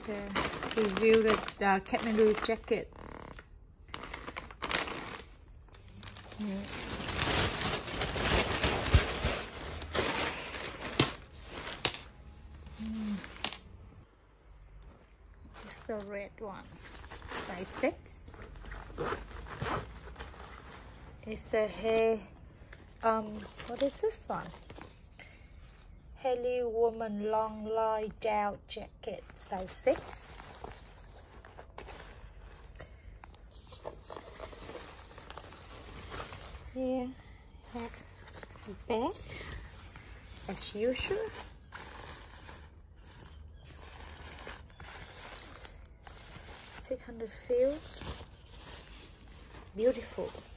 Okay, review the Kathmandu jacket. It's the red one, size 6. It's a hair, what is this one? Haley Woman Long Lie Down Jacket, size 6. Here, have the bag, as usual. $600 feel. Beautiful.